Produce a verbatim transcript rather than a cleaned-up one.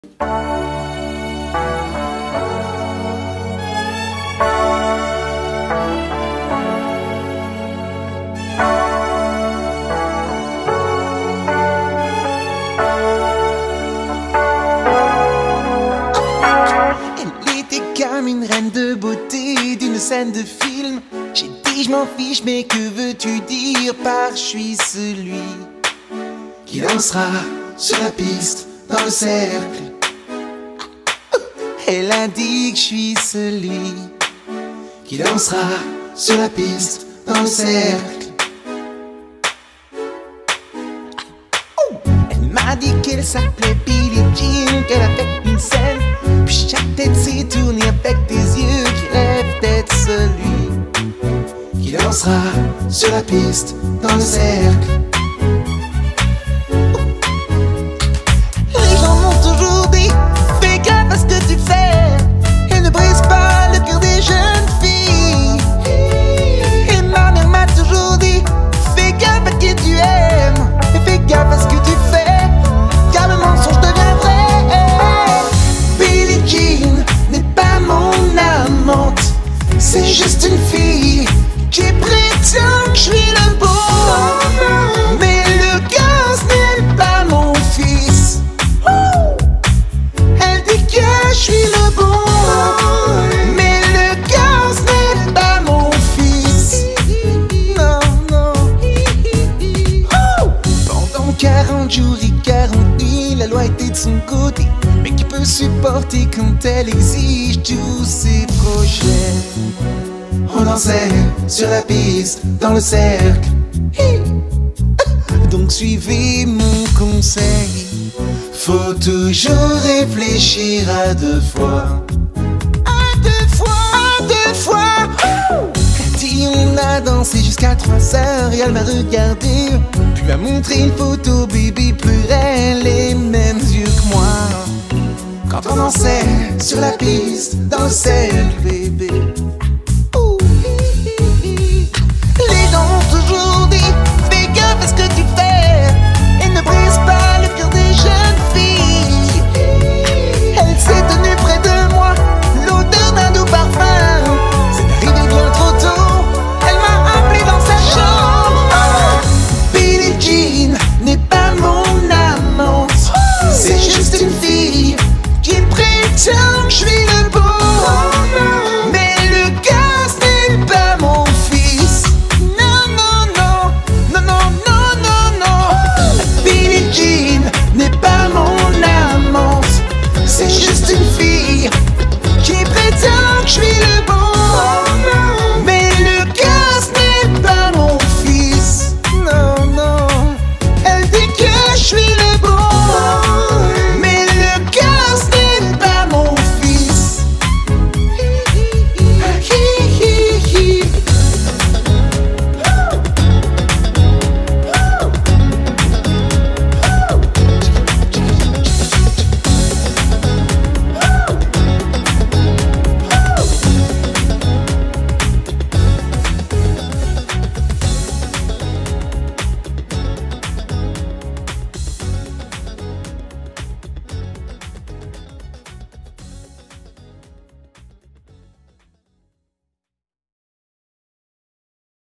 Elle était comme une reine de beauté d'une scène de film. J'ai dit je m'en fiche, mais que veux-tu dire par je suis celui qui dansera sur la piste dans le cercle. Elle a dit que je suis celui qui dansera sur la piste dans le cercle. Elle m'a dit qu'elle s'appelait Billie Jean, qu'elle a fait une scène, puis chaque tête s'est tournée avec des yeux qui rêvent d'être celui qui dansera sur la piste dans le cercle. Les gens m'ont toujours dit, fais gaffe à ce que tu fais, et ne brise pas le cœur des jeunes filles. Et ma mère m'a toujours dit, fais gaffe à qui tu aimes, et fais gaffe à ce que tu fais, car le mensonge devient vrai. Billie Jean n'est pas mon amante, c'est juste une fille qui prétend que je suis le bon. Mais le gars ce n'est pas mon fils. Elle dit que je suis le bon, mais le gars ce n'est pas mon fils. Non, non. Pendant quarante jours et quarante nuits, la loi était de son côté. Mais qui peut supporter quand elle exige tous ses projets? On dansait sur la piste, dans le cercle. Donc suivez mon conseil, faut toujours réfléchir à deux fois. À deux fois, à deux fois. Elle dit on a dansé jusqu'à trois heures et elle m'a regardé, puis m'a montré une photo, bébé pleurait les mêmes yeux que moi quand on dansait sur la piste, dans le cercle, bébé.